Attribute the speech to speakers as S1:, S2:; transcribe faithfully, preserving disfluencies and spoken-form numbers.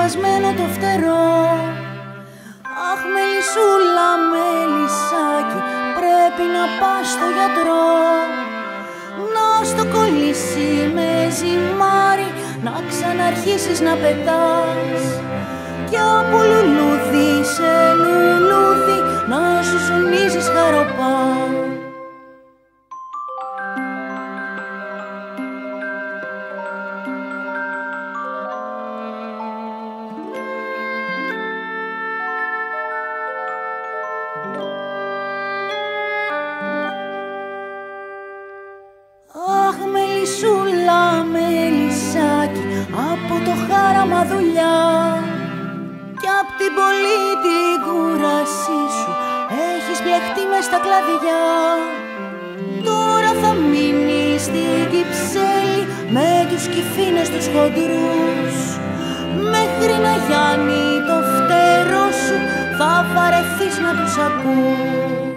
S1: σπασμένο το φτερό. Αχ, μελισσούλα, μελισσάκι, πρέπει να πας στο γιατρό. Να στο κολλήσει με ζυμάρι, να ξαναρχίσεις να πετάς. Κι από λουλούδι σε λουλούδι να σου ζουμίζεις χαροπά. Αχ, μελισσούλα, μελισσάκι, από το χάραμα δουλειά κι απ' την πολύ την κούρασή σου έχεις μπλεχτεί μες στα κλαδιά. Τώρα θα μείνεις στην Κυψέλη με τους κυφίνες τους χοντρούς. Μέχρι να γιάνει το φτερό σου θα βαρεθείς να τους ακούς.